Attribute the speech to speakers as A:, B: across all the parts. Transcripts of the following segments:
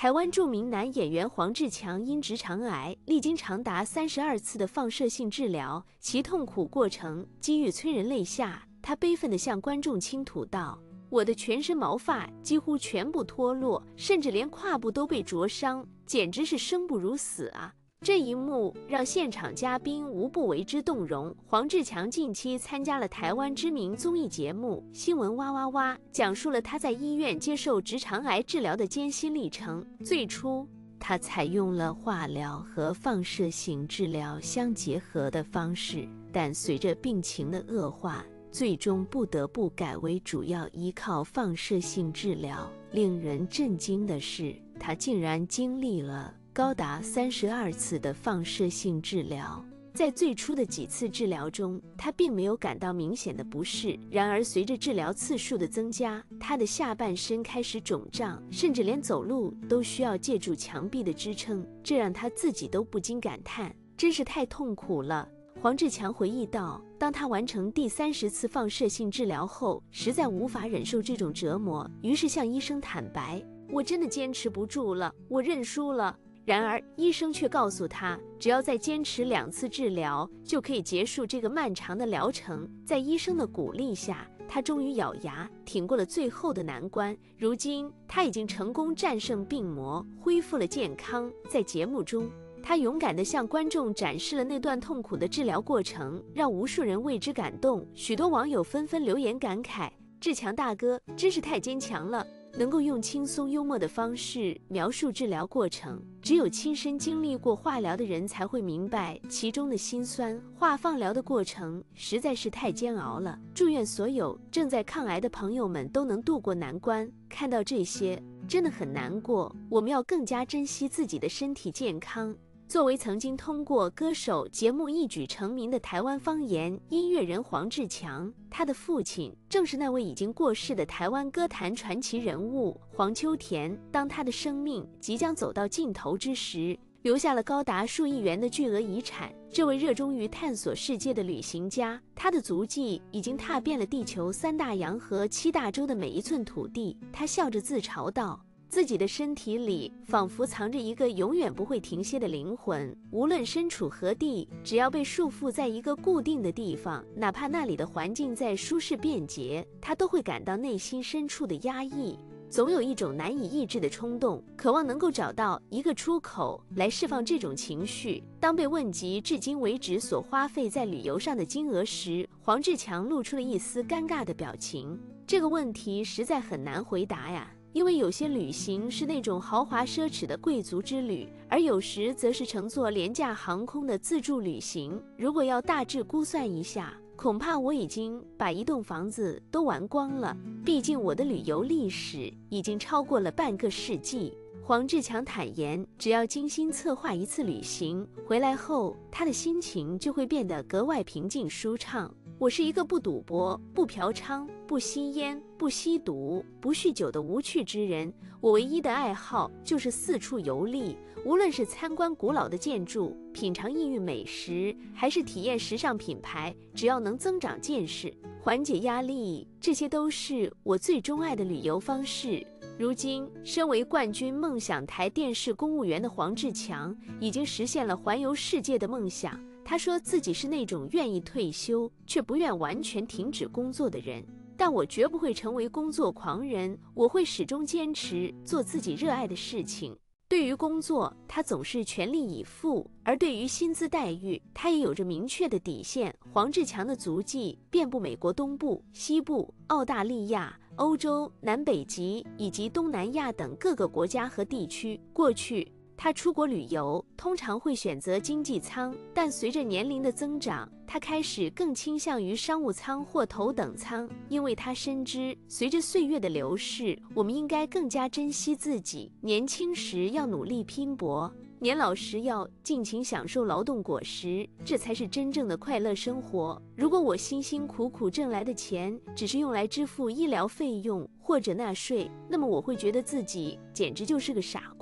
A: 台湾著名男演员黄志强因直肠癌历经长达32次的放射性治疗，其痛苦过程几欲催人泪下。他悲愤地向观众倾吐道：“我的全身毛发几乎全部脱落，甚至连胯部都被灼伤，简直是生不如死啊！”这一幕让现场嘉宾无不为之动容。黄志强近期参加了台湾知名综艺节目《新闻哇哇哇》，讲述了他在医院接受直肠癌治疗的艰辛历程。最初，他采用了化疗和放射性治疗相结合的方式，但随着病情的恶化，最终不得不改为主要依靠放射性治疗。令人震惊的是，他竟然经历了高达32次的放射性治疗。在最初的几次治疗中，他并没有感到明显的不适。然而随着治疗次数的增加，他的下半身开始肿胀，甚至连走路都需要借助墙壁的支撑，这让他自己都不禁感叹，真是太痛苦了。黄志强回忆道，当他完成第30次放射性治疗后，实在无法忍受这种折磨，于是向医生坦白，我真的坚持不住了，我认输了。然而医生却告诉他，只要再坚持2次治疗，就可以结束这个漫长的疗程。在医生的鼓励下，他终于咬牙挺过了最后的难关。如今他已经成功战胜病魔，恢复了健康。在节目中，他勇敢地向观众展示了那段痛苦的治疗过程，让无数人为之感动。许多网友纷纷留言感慨，志强大哥真是太坚强了，能够用轻松幽默的方式描述治疗过程，只有亲身经历过化疗的人才会明白其中的辛酸。放疗的过程实在是太煎熬了，祝愿所有正在抗癌的朋友们都能度过难关。看到这些，真的很难过，我们要更加珍惜自己的身体健康。作为曾经通过歌手节目一举成名的台湾方言音乐人黄志强，他的父亲正是那位已经过世的台湾歌坛传奇人物黄秋田。当他的生命即将走到尽头之时，留下了高达数亿元的巨额遗产。这位热衷于探索世界的旅行家，他的足迹已经踏遍了地球3大洋和7大洲的每一寸土地。他笑着自嘲道，自己的身体里仿佛藏着一个永远不会停歇的灵魂，无论身处何地，只要被束缚在一个固定的地方，哪怕那里的环境再舒适便捷，他都会感到内心深处的压抑。总有一种难以抑制的冲动，渴望能够找到一个出口来释放这种情绪。当被问及至今为止所花费在旅游上的金额时，黄志强露出了一丝尴尬的表情。这个问题实在很难回答呀，因为有些旅行是那种豪华奢侈的贵族之旅，而有时则是乘坐廉价航空的自助旅行。如果要大致估算一下，恐怕我已经把一栋房子都玩光了，毕竟我的旅游历史已经超过了半个世纪。黄志强坦言，只要精心策划一次旅行，回来后他的心情就会变得格外平静舒畅。我是一个不赌博、不嫖娼、不吸烟、不吸毒、不酗酒的无趣之人。我唯一的爱好就是四处游历，无论是参观古老的建筑、品尝异域美食，还是体验时尚品牌，只要能增长见识、缓解压力，这些都是我最钟爱的旅游方式。如今，身为冠军梦想台电视公务员的黄志强，已经实现了环游世界的梦想。他说自己是那种愿意退休却不愿完全停止工作的人，但我绝不会成为工作狂人，我会始终坚持做自己热爱的事情。对于工作，他总是全力以赴，而对于薪资待遇，他也有着明确的底线。黄志强的足迹遍布美国东部、西部、澳大利亚、欧洲、南北极以及东南亚等各个国家和地区。过去他出国旅游通常会选择经济舱，但随着年龄的增长，他开始更倾向于商务舱或头等舱，因为他深知随着岁月的流逝，我们应该更加珍惜自己。年轻时要努力拼搏，年老时要尽情享受劳动果实，这才是真正的快乐生活。如果我辛辛苦苦挣来的钱只是用来支付医疗费用或者纳税，那么我会觉得自己简直就是个傻瓜。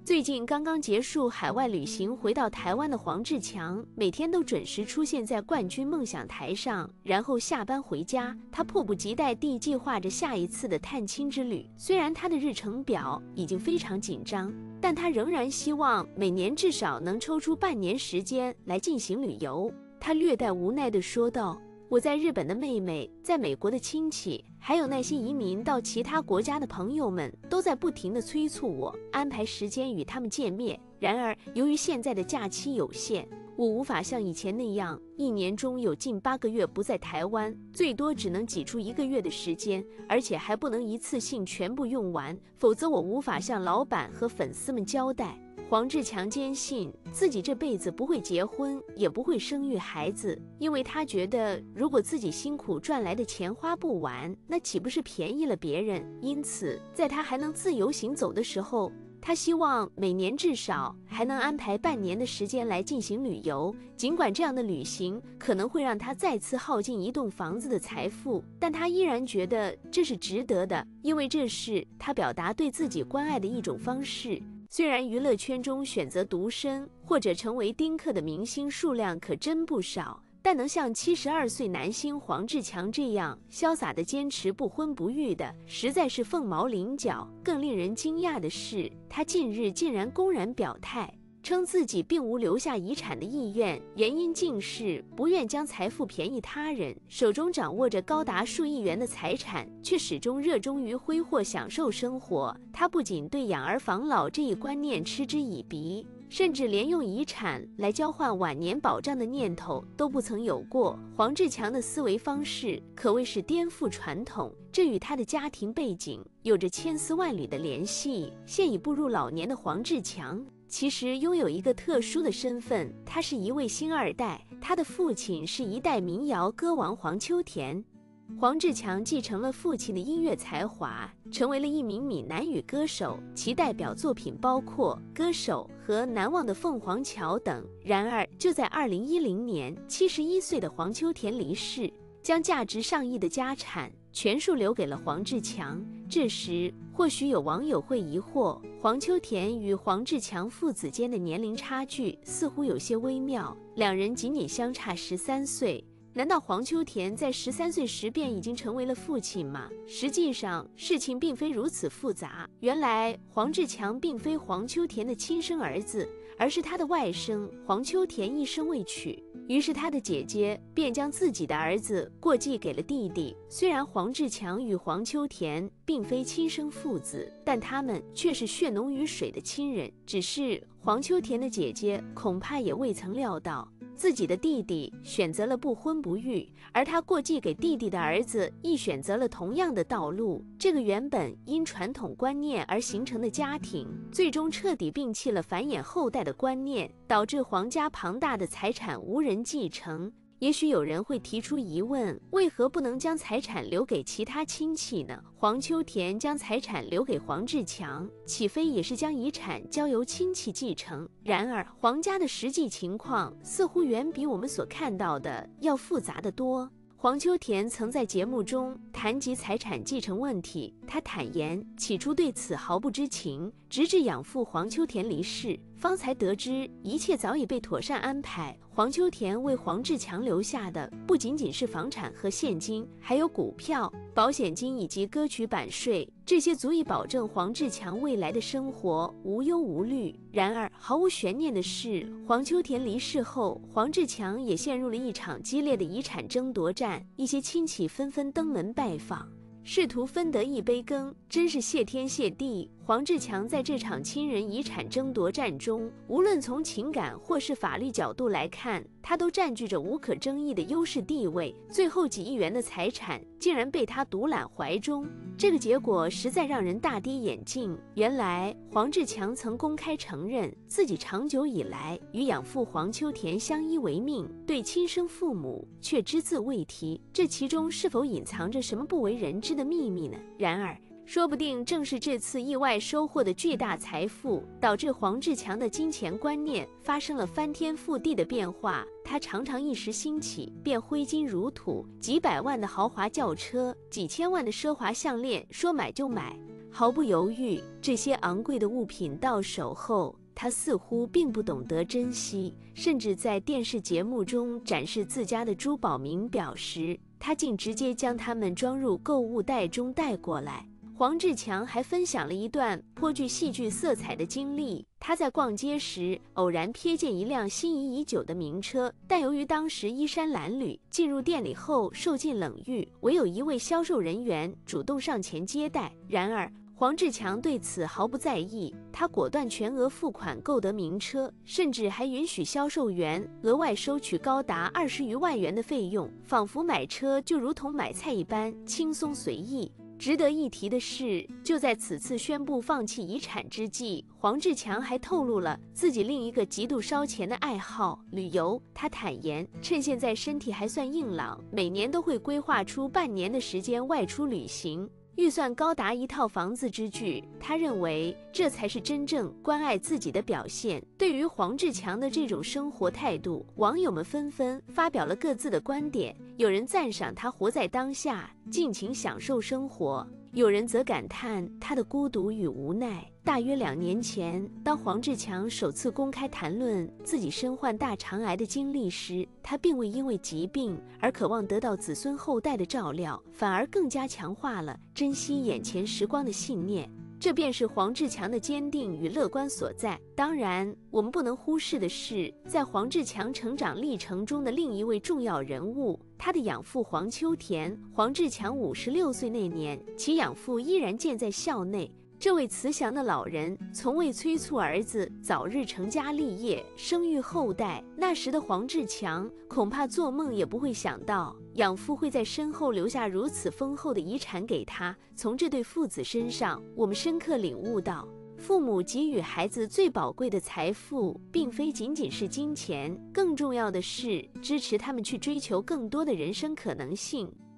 A: 最近刚刚结束海外旅行回到台湾的黄志强，每天都准时出现在冠军梦想台上，然后下班回家。他迫不及待地计划着下一次的探亲之旅。虽然他的日程表已经非常紧张，但他仍然希望每年至少能抽出半年时间来进行旅游。他略带无奈地说道：我在日本的妹妹，在美国的亲戚，还有那些移民到其他国家的朋友们，都在不停地催促我安排时间与他们见面。然而，由于现在的假期有限，我无法像以前那样，一年中有近8个月不在台湾，最多只能挤出1个月的时间，而且还不能一次性全部用完，否则我无法向老板和粉丝们交代。黄志强坚信自己这辈子不会结婚，也不会生育孩子，因为他觉得如果自己辛苦赚来的钱花不完，那岂不是便宜了别人？因此，在他还能自由行走的时候，他希望每年至少还能安排半年的时间来进行旅游。尽管这样的旅行可能会让他再次耗尽一栋房子的财富，但他依然觉得这是值得的，因为这是他表达对自己关爱的一种方式。虽然娱乐圈中选择独身或者成为丁克的明星数量可真不少，但能像72岁男星黄志强这样潇洒地坚持不婚不育的，实在是凤毛麟角。更令人惊讶的是，他近日竟然公然表态，称自己并无留下遗产的意愿，原因竟是不愿将财富便宜他人。手中掌握着高达数亿元的财产，却始终热衷于挥霍享受生活。他不仅对养儿防老这一观念嗤之以鼻，甚至连用遗产来交换晚年保障的念头都不曾有过。黄志强的思维方式可谓是颠覆传统，这与他的家庭背景有着千丝万缕的联系。现已步入老年的黄志强其实拥有一个特殊的身份，他是一位星二代，他的父亲是一代民谣歌王黄秋田。黄志强继承了父亲的音乐才华，成为了一名闽南语歌手，其代表作品包括《歌手》和《难忘的凤凰桥》等。然而，就在2010年，71岁的黄秋田离世，将价值上亿的家产全数留给了黄志强。这时，或许有网友会疑惑，黄秋田与黄志强父子间的年龄差距似乎有些微妙，两人仅仅相差13岁。难道黄秋田在13岁时便已经成为了父亲吗？实际上，事情并非如此复杂。原来，黄志强并非黄秋田的亲生儿子，而是他的外甥黄秋田一生未娶。于是他的姐姐便将自己的儿子过继给了弟弟。虽然黄志强与黄秋田并非亲生父子，但他们却是血浓于水的亲人。只是黄秋田的姐姐恐怕也未曾料到，自己的弟弟选择了不婚不育，而他过继给弟弟的儿子亦选择了同样的道路。这个原本因传统观念而形成的家庭，最终彻底摒弃了繁衍后代的观念，导致黄家庞大的财产无人继承。也许有人会提出疑问，为何不能将财产留给其他亲戚呢？黄秋田将财产留给黄志强，岂非也是将遗产交由亲戚继承？然而，黄家的实际情况似乎远比我们所看到的要复杂得多。黄秋田曾在节目中谈及财产继承问题，他坦言起初对此毫不知情，直至养父黄秋田离世，方才得知一切早已被妥善安排。黄秋田为黄志强留下的不仅仅是房产和现金，还有股票、保险金以及歌曲版税，这些足以保证黄志强未来的生活无忧无虑。然而，毫无悬念的是，黄秋田离世后，黄志强也陷入了一场激烈的遗产争夺战，一些亲戚纷纷登门拜访，试图分得一杯羹，真是谢天谢地。黄志强在这场亲人遗产争夺战中，无论从情感或是法律角度来看，他都占据着无可争议的优势地位。最后几亿元的财产竟然被他独揽怀中，这个结果实在让人大跌眼镜。原来，黄志强曾公开承认自己长久以来与养父黄秋田相依为命，对亲生父母却只字未提，这其中是否隐藏着什么不为人知的秘密呢？然而，说不定正是这次意外收获的巨大财富，导致黄志强的金钱观念发生了翻天覆地的变化。他常常一时兴起，便挥金如土，几百万的豪华轿车，几千万的奢华项链，说买就买。 毫不犹豫，这些昂贵的物品到手后，他似乎并不懂得珍惜，甚至在电视节目中展示自家的珠宝名表时，他竟直接将它们装入购物袋中带过来。黄志强还分享了一段颇具戏剧色彩的经历。他在逛街时偶然瞥见一辆心仪已久的名车，但由于当时衣衫褴褛，进入店里后受尽冷遇，唯有一位销售人员主动上前接待。然而黄志强对此毫不在意，他果断全额付款购得名车，甚至还允许销售员额外收取高达20余万元的费用，仿佛买车就如同买菜一般轻松随意。值得一提的是，就在此次宣布放弃遗产之际，黄志强还透露了自己另一个极度烧钱的爱好——旅游。他坦言，趁现在身体还算硬朗，每年都会规划出半年的时间外出旅行，预算高达1套房子之巨。他认为这才是真正关爱自己的表现。对于黄志强的这种生活态度，网友们纷纷发表了各自的观点。有人赞赏他活在当下，尽情享受生活；有人则感叹他的孤独与无奈。大约2年前，当黄志强首次公开谈论自己身患大肠癌的经历时，他并未因为疾病而渴望得到子孙后代的照料，反而更加强化了珍惜眼前时光的信念。这便是黄志强的坚定与乐观所在。当然，我们不能忽视的是，在黄志强成长历程中的另一位重要人物，他的养父黄秋田。黄志强56岁那年，其养父依然健在校内。这位慈祥的老人从未催促儿子早日成家立业、生育后代。那时的黄志强恐怕做梦也不会想到，养父会在身后留下如此丰厚的遗产给他。从这对父子身上，我们深刻领悟到，父母给予孩子最宝贵的财富，并非仅仅是金钱，更重要的是支持他们去追求更多的人生可能性。